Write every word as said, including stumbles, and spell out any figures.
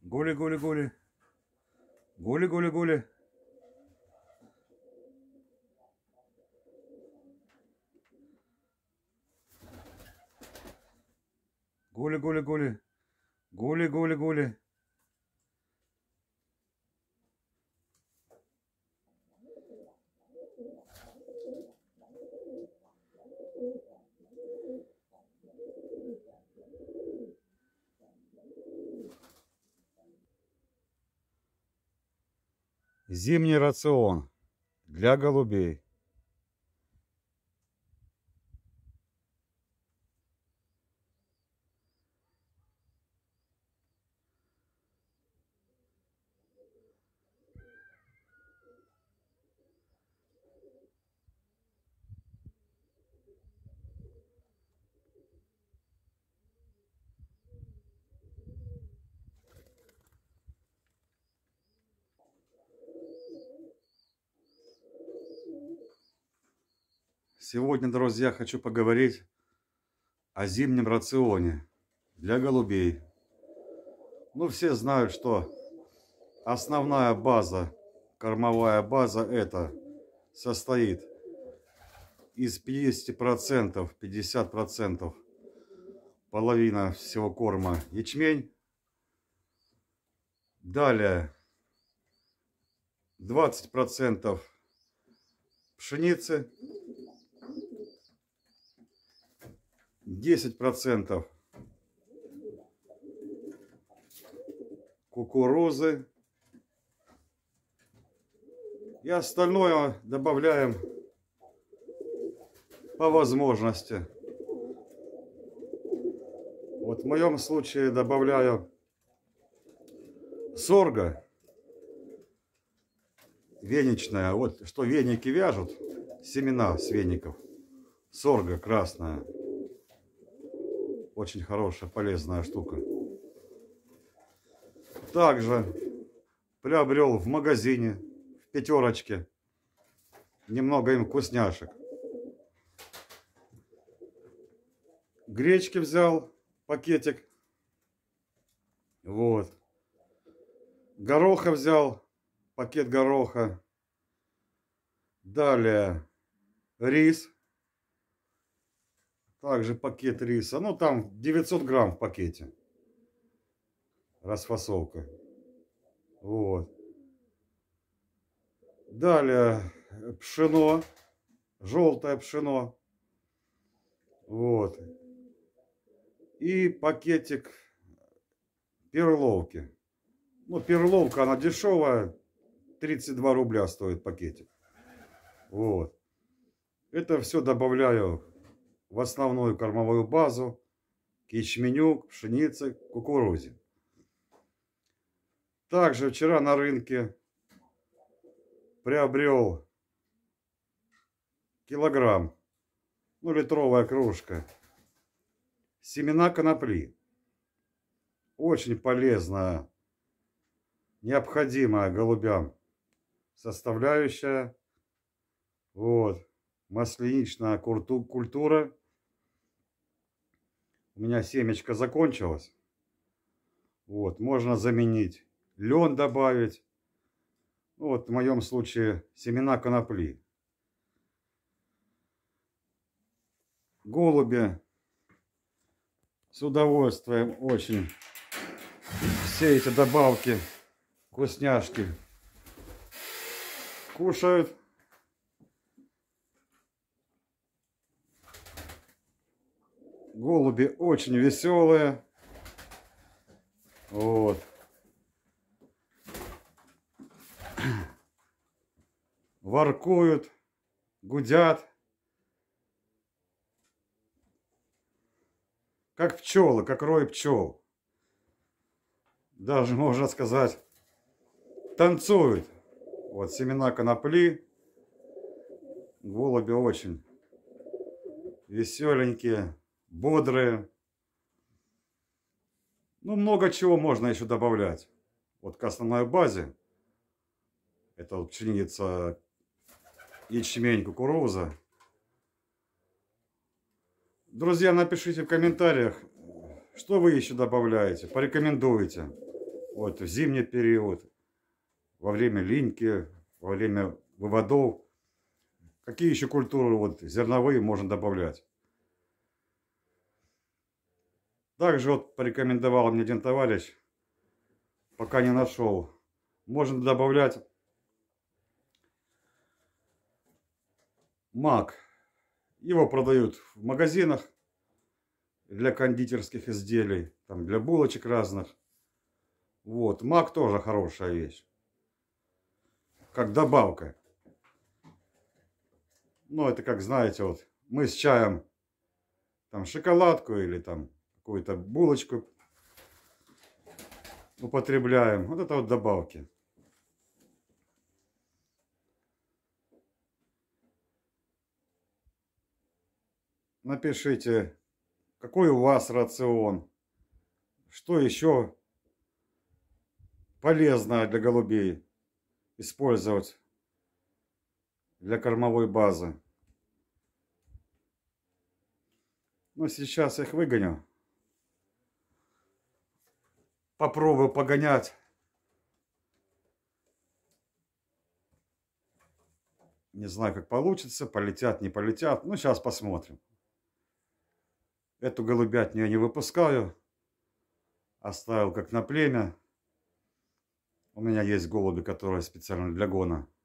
Гули-гули-гули. Гули-гули-гули. Гули-гули-гули. Гули-гули-гули. Зимний рацион для голубей. Сегодня, друзья, хочу поговорить о зимнем рационе для голубей. Ну, все знают, что основная база, кормовая база, это состоит из пятидесяти процентов, пятьдесят процентов, половина всего корма ячмень. Далее двадцать процентов пшеницы, десять процентов кукурузы и остальное добавляем по возможности. Вот в моем случае добавляю сорго веничная. Вот что веники вяжут, семена с веников. Сорго красная. Очень хорошая, полезная штука. Также приобрел в магазине, в пятерочке, немного им вкусняшек. Гречки взял, пакетик. Вот. Гороха взял, пакет гороха. Далее рис. Также пакет риса. Ну, там девятьсот грамм в пакете. Расфасовка. Вот. Далее пшено. Желтое пшено. Вот. И пакетик перловки. Ну, перловка, она дешевая. тридцать два рубля стоит пакетик. Вот. Это все добавляю в основную кормовую базу, к ячменю, к пшенице, к кукурузе. Также вчера на рынке приобрел килограмм, ну, литровая кружка, семена конопли. Очень полезная, необходимая голубям составляющая. Вот. Масляничная культура. У меня семечко закончилось. Вот. Можно заменить лен, добавить. Вот в моем случае семена конопли. Голуби с удовольствием очень все эти добавки, вкусняшки кушают. Голуби очень веселые. Вот. Воркуют, гудят. Как пчелы, как рой пчел. Даже можно сказать, танцуют. Вот семена конопли. Голуби очень веселенькие, бодрые. Ну, много чего можно еще добавлять. Вот к основной базе. Это вот пшеница, ячмень, кукуруза. Друзья, напишите в комментариях, что вы еще добавляете, порекомендуйте. вот в зимний период, во время линьки, во время выводов. Какие еще культуры вот зерновые можно добавлять? Также вот порекомендовал мне один товарищ, пока не нашел. Можно добавлять мак. Его продают в магазинах для кондитерских изделий, там для булочек разных. Вот, мак тоже хорошая вещь, как добавка. Ну, это как, знаете, вот мы с чаем там шоколадку или там какую-то булочку употребляем. Вот это вот добавки. Напишите, какой у вас рацион, что еще полезное для голубей использовать для кормовой базы. Но сейчас их выгоню. Попробую погонять. Не знаю, как получится, полетят, не полетят. Ну, сейчас посмотрим. Эту голубятню я не выпускаю. Оставил как на племя. У меня есть голуби, которые специально для гона